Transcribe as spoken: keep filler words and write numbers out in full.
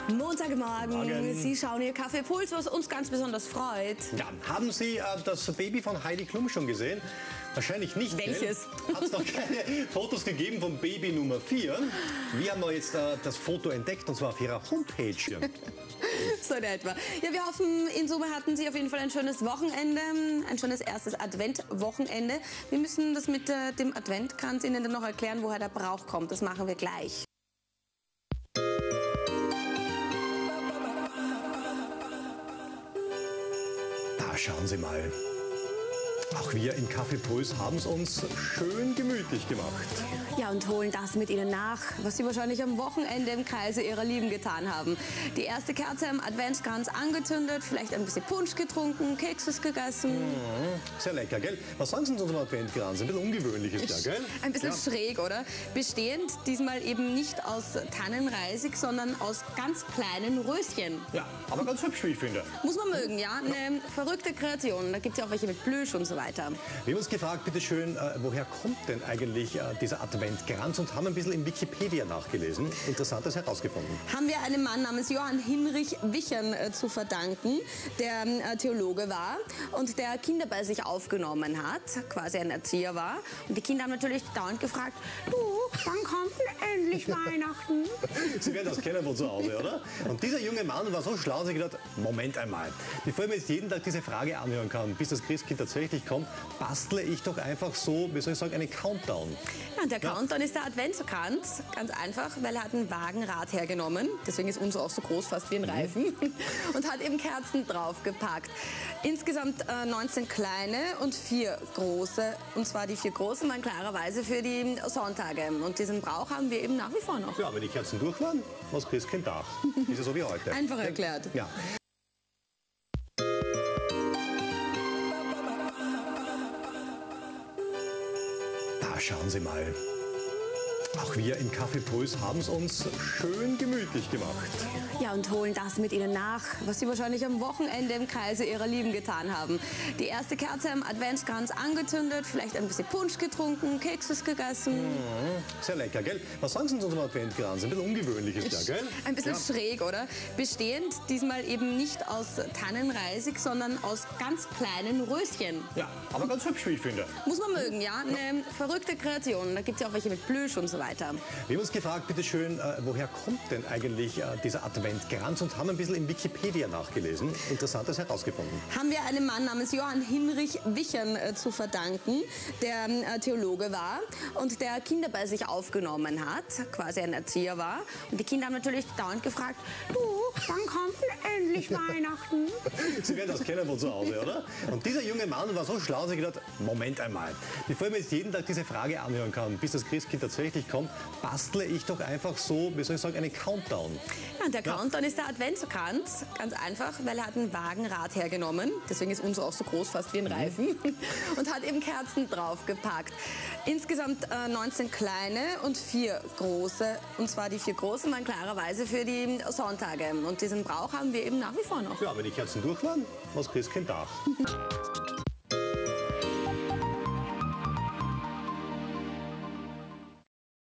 Montagmorgen. Morgen. Sie schauen Ihr Kaffeepuls, was uns ganz besonders freut. Ja, haben Sie äh, das Baby von Heidi Klum schon gesehen? Wahrscheinlich nicht. Welches? Hat es noch keine Fotos gegeben vom Baby Nummer vier. Wir haben jetzt äh, das Foto entdeckt, und zwar auf ihrer Homepage. So in etwa. Ja, wir hoffen, in Summe hatten Sie auf jeden Fall ein schönes Wochenende, ein schönes erstes Adventwochenende. Wir müssen das mit äh, dem Adventkranz Ihnen dann noch erklären, woher der Brauch kommt. Das machen wir gleich. Da schauen Sie mal. Auch wir im Kaffeepuls haben es uns schön gemütlich gemacht. Ja, und holen das mit Ihnen nach, was Sie wahrscheinlich am Wochenende im Kreise Ihrer Lieben getan haben. Die erste Kerze am Adventskranz angezündet, vielleicht ein bisschen Punsch getrunken, Kekses gegessen. Mhm, sehr lecker, gell? Was sagen Sie zu unserem Adventkranz? Ein bisschen ungewöhnliches, ja, gell? Ein bisschen Ja. schräg, oder? Bestehend diesmal eben nicht aus Tannenreisig, sondern aus ganz kleinen Röschen. Ja, aber ganz hübsch, wie ich finde. Muss man mögen, ja? Eine verrückte Kreation. Da gibt es ja auch welche mit Plüsch und so weiter. Wir haben uns gefragt, bitteschön, äh, woher kommt denn eigentlich äh, dieser Adventkranz, und haben ein bisschen in Wikipedia nachgelesen. Interessantes herausgefunden. Haben wir einem Mann namens Johann Hinrich Wichern äh, zu verdanken, der äh, Theologe war und der Kinder bei sich aufgenommen hat, quasi ein Erzieher war. Und die Kinder haben natürlich dauernd gefragt, du, wann kommt denn endlich Weihnachten? Sie werden das kennen von zu Hause, oder? Und dieser junge Mann war so schlau, dass er gedacht, Moment einmal, bevor ich mir jetzt jeden Tag diese Frage anhören kann, bis das Christkind tatsächlich kommt, bastle ich doch einfach so, wie soll ich sagen, einen Countdown. Ja, und der ja. Countdown ist der Adventskranz, ganz einfach, weil er hat ein Wagenrad hergenommen, deswegen ist unser auch so groß, fast wie ein Reifen, mhm. und hat eben Kerzen draufgepackt. Insgesamt äh, neunzehn kleine und vier große, und zwar die vier großen waren klarerweise für die Sonntage. Und diesen Brauch haben wir eben nach wie vor noch. Ja, wenn die Kerzen durch waren, was Christkind darf. Ist ja so wie heute. Einfach erklärt. Ja. Da schauen Sie mal. Auch wir im Kaffeepuls haben es uns schön gemütlich gemacht. Ja, und holen das mit Ihnen nach, was Sie wahrscheinlich am Wochenende im Kreise Ihrer Lieben getan haben. Die erste Kerze am Adventskranz angezündet, vielleicht ein bisschen Punsch getrunken, Kekses gegessen. Mhm, sehr lecker, gell? Was sagen Sie zu unserem Adventkranz? Ein bisschen ungewöhnliches, ja, gell? Ein bisschen ja. schräg, oder? Bestehend diesmal eben nicht aus Tannenreisig, sondern aus ganz kleinen Röschen. Ja, aber ganz hübsch, wie ich finde. Muss man mögen, ja? Eine verrückte Kreation. Da gibt es ja auch welche mit Plüsch und so weiter. Wir haben uns gefragt, bitteschön, äh, woher kommt denn eigentlich äh, dieser Adventkranz, und haben ein bisschen in Wikipedia nachgelesen. Interessantes herausgefunden. Haben wir einem Mann namens Johann Hinrich Wichern äh, zu verdanken, der äh, Theologe war und der Kinder bei sich aufgenommen hat, quasi ein Erzieher war. Und die Kinder haben natürlich dauernd gefragt, du, wann kommt denn endlich Weihnachten? Sie werden das kennen von zu Hause, oder? Und dieser junge Mann war so schlau, dass er gedacht, Moment einmal, bevor ich mir jetzt jeden Tag diese Frage anhören kann, bis das Christkind tatsächlich kommt, bastle ich doch einfach so, wie soll ich sagen, einen Countdown. Ja, und der ja. Countdown ist der Adventskranz, ganz einfach, weil er hat ein Wagenrad hergenommen, deswegen ist unser auch so groß, fast wie ein Reifen, mhm. und hat eben Kerzen draufgepackt. Insgesamt äh, neunzehn kleine und vier große, und zwar die vier großen waren klarerweise für die Sonntage. Und diesen Brauch haben wir eben nach wie vor noch. Ja, wenn die Kerzen durch waren, was Christkind darf.